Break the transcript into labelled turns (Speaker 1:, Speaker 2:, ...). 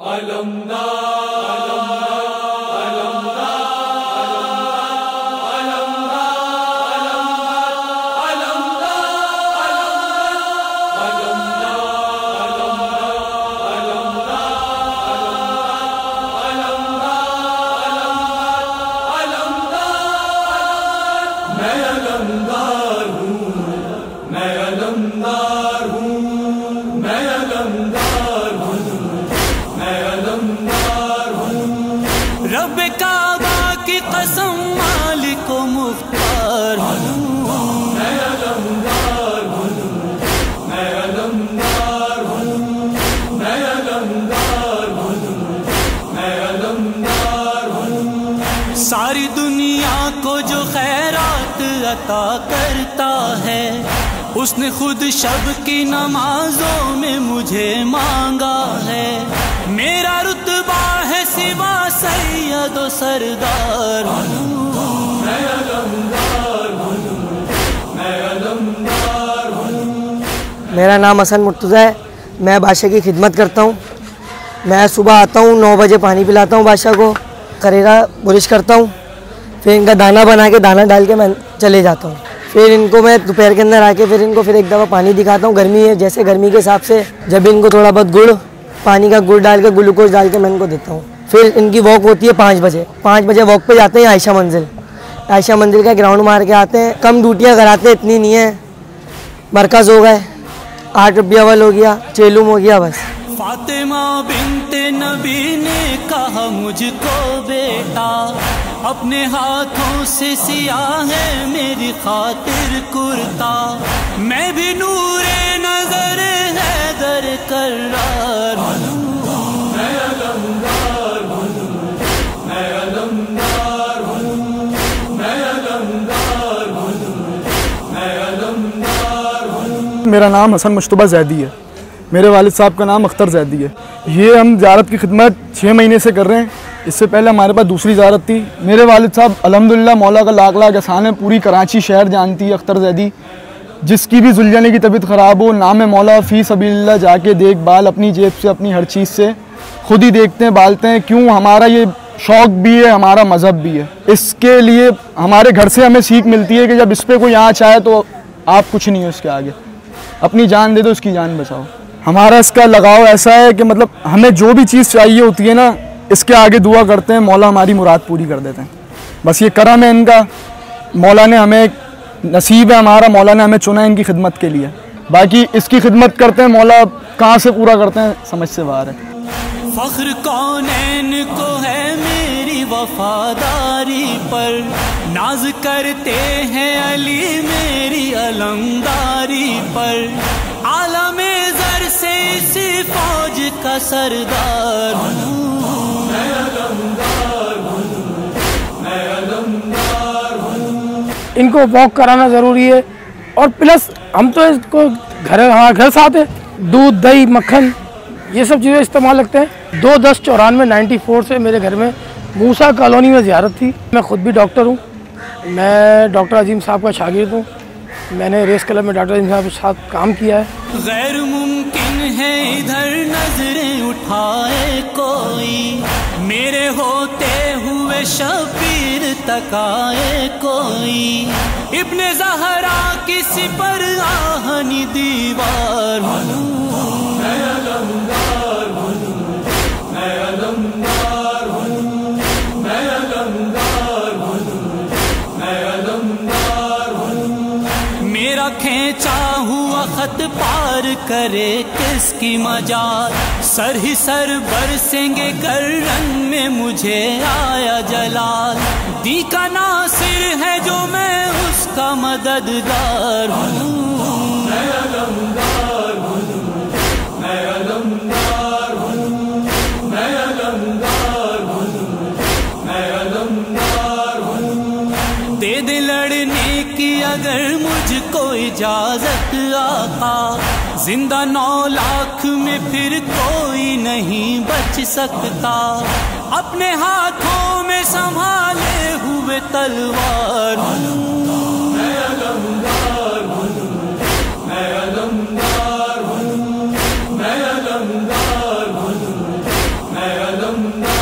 Speaker 1: رب کعبہ کی قسم مالک و مختار ہوں، میں علمدار ہوں، میں علمدار ہوں، میں علمدار ہوں، میں علمدار ہوں۔ ساری دنیا کو جو خیرات عطا کرتا ہے، اس نے خود شب کی نمازوں میں مجھے مانگا ہے۔ میرا رتبہ ہے سوا سید و سردار ہوں، میں علمدار ہوں، میں علمدار ہوں۔
Speaker 2: میرا نام حسن مرتضیٰ ہے، میں بادشاہ کی خدمت کرتا ہوں۔ میں صبح آتا ہوں 9 بجے پانی پلاتا ہوں بادشاہ کو، کریرا برش کرتا ہوں، پھر ان کا دانہ بنا کے دانہ ڈال کے میں چلے جاتا ہوں۔ پھر ان کو میں دوپہر کے اندر آ کے پھر ان کو پھر ایک دفعہ پانی دکھاتا ہوں۔ گرمی ہے، جیسے گرمی کے حساب سے جب ان کو تھوڑا بہت گڑ، پانی کا گڑ ڈال کے گلوکوز ڈال کے میں ان کو دیتا ہوں۔ پھر ان کی واک ہوتی ہے 5 بجے، 5 بجے واک پہ جاتے ہیں عائشہ منزل۔ عائشہ منزل کا گراؤنڈ مار کے آتے ہیں۔ کم ڈیوٹیاں کراتے ہیں، اتنی نہیں ہے۔ مرکز ہو گئے، 8 ربیع اول ہو گیا، چیلوم ہو گیا، بس۔
Speaker 1: فاطمہ بنت نبی نے کہا مجھ کو بیٹا، اپنے ہاتھوں سے سیاہ ہے میری خاطر کرتا، میں بھی نور نظر حیدر کرار ہوں، میں علمدار ہوں، میں علمدار ہوں، میں علمدار ہوں، میں علمدار ہوں۔
Speaker 3: میرا نام حسن مشتبہ زیدی ہے، میرے والد صاحب کا نام اختر زیدی ہے۔ یہ ہم زیارت کی خدمت 6 مہینے سے کر رہے ہیں۔ اس سے پہلے ہمارے پاس دوسری زیارت تھی۔ میرے والد صاحب الحمدللہ مولا کا لاکھ لاکھ احسان ہے، پوری کراچی شہر جانتی ہے اختر زیدی۔ جس کی بھی ذوالجلالی کی طبیعت خراب ہو، نام مولا فی سبیل اللہ جا کے دیکھ بھال، اپنی جیب سے، اپنی ہر چیز سے خود ہی دیکھتے ہیں، بالتے ہیں۔ کیوں؟ ہمارا یہ شوق بھی ہے، ہمارا مذہب بھی ہے۔ اس کے لیے ہمارے گھر سے ہمیں سیکھ ملتی ہے کہ جب اس پہ کوئی آنچ آئے تو آپ کچھ نہیں ہو اس کے آگے، اپنی جان دے دو، اس کی جان بچاؤ۔ ہمارا اس کا لگاؤ ایسا ہے کہ مطلب ہمیں جو بھی چیز چاہیے ہوتی ہے نا، اس کے آگے دعا کرتے ہیں، مولا ہماری مراد پوری کر دیتے ہیں۔ بس یہ کرم ہے ان کا، مولا نے ہمیں، نصیب ہے ہمارا، مولا نے ہمیں چنا ہے ان کی خدمت کے لیے۔ باقی اس کی خدمت کرتے ہیں، مولا کہاں سے پورا کرتے ہیں سمجھ سے باہر ہے۔
Speaker 1: فخر کونین کو ہے میری وفاداری پر، ناز کرتے ہیں علی میری علمداری پر، عالم زر سے اسی فوج کا سردار ہوں، میں علمدار ہوں، میں علمدار ہوں۔
Speaker 4: ان کو واک کرانا ضروری ہے، اور پلس ہم تو اس کو گھر سے آتے دودھ دہی مکھن یہ سب چیزیں استعمال رکھتے ہیں۔ 2/10/94 94 سے میرے گھر میں موسیٰ کالونی میں زیارت تھی۔ میں خود بھی ڈاکٹر ہوں، میں ڈاکٹر عظیم صاحب کا شاگرد ہوں۔ میں نے ریس کلب میں ڈاکٹر عظیم صاحب کے ساتھ کام کیا ہے۔
Speaker 1: غیر ممکن ہے ادھر نظریں اٹھائے کوئی، میرے ہوتے ہوئے شبیر تک آئے کوئی، ابن زہرا کسی پر آہنی دیوار ہوں، میں علمدار ہوں، میں علمدار ہوں، میں علمدار ہوں، میں علمدار ہوں۔ میرا کھینچا ہوا خط پار کرے کس کی مجال، سر ہی سر برسیں گے گردن میں مجھے آیا جلال، دی کا ناصر ہے جو میں اس کا مددگار ہوں، میں علمدار ہوں، میں علمدار ہوں، میں علمدار ہوں، میں علمدار ہوں۔ دے دے لڑنے کی اگر مجھ کو اجازت آقا، زندہ 9 لاکھ میں پھر کوئی نہیں بچ سکتا، اپنے ہاتھوں میں سنبھالے ہوئے تلوار ہوں، میں علمدار ہوں، میں علمدار ہوں، میں علمدار ہوں، میں हम